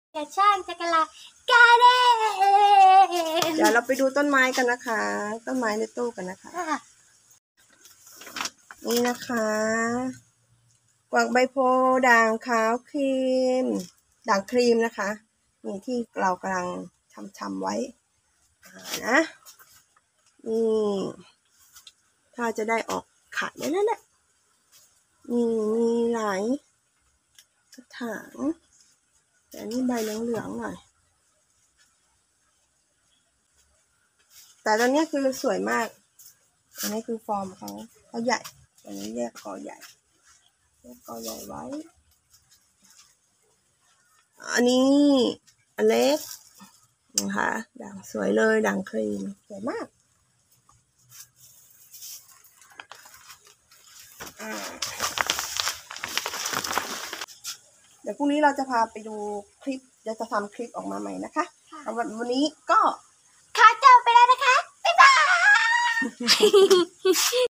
กระช่างจักรลากาเดนเดี๋ยวเราไปดูต้นไม้กันนะคะ ต้นไม้ในตู้กันนะคะ นี่นะคะกวางใบโพด่างขาวครีมด่างครีมนะคะนี่ที่เรากำลังทำไว้นะนี่ถ้าจะได้ออกขัดแล้วนั่นแหละนี่มีหลายกระถางแต่นี่ใบเหลืองๆหน่อยแต่ตอนนี้คือสวยมากอันนี้คือฟอร์มเขาใหญ่อันนี้แยกกอใหญ่ไว้อันนี้อันเล็กนะคะด่างสวยเลยด่างครีมสวยมากเดี๋ยวพรุ่งนี้เราจะพาไปดูคลิปจะทำคลิปออกมาใหม่นะคะวันนี้ก็ขอจบไปแล้วนะคะ บ๊ายบาย